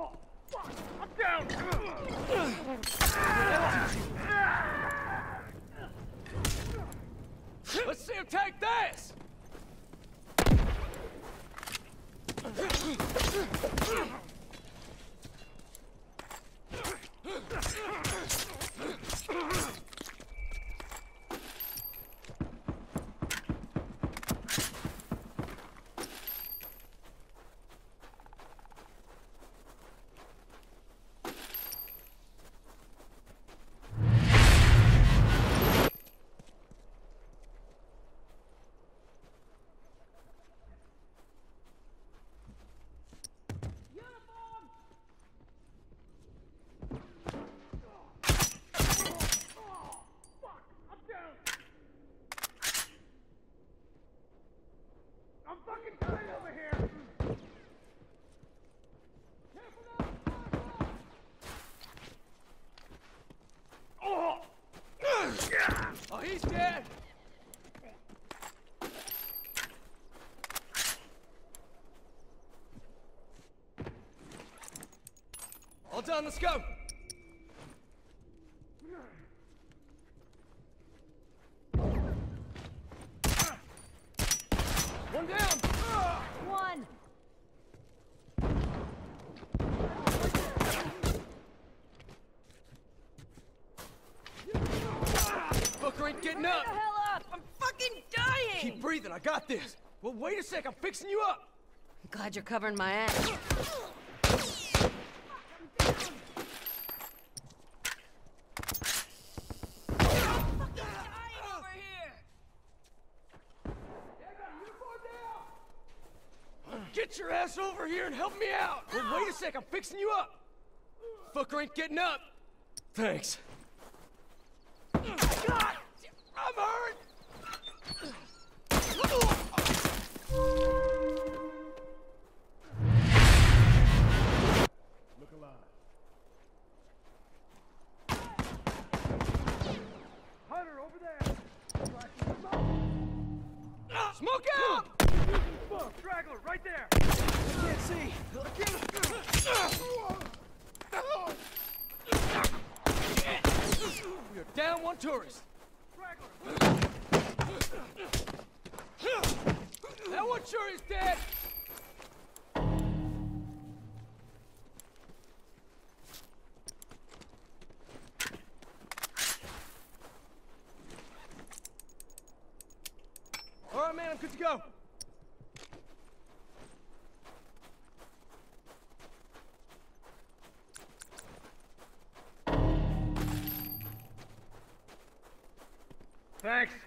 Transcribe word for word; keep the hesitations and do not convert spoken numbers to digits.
Oh, fuck! I'm down! Let's see him take this! I'm fucking dying over here! Oh! Oh, he's dead! All done, let's go! One down! One! Booker ain't getting Hurry up! the hell up! I'm fucking dying! Keep breathing, I got this! Well, wait a sec, I'm fixing you up! I'm glad you're covering my ass. Get your ass over here and help me out! Well, wait a sec, I'm fixing you up! Fucker ain't getting up! Thanks. God! I'm hurt! Look alive. Hunter, over there! Smoke out! Smoke! Straggler, right there! I can't see. You're down one tourist. That one sure is dead. All right, man, I'm good to go. Thanks.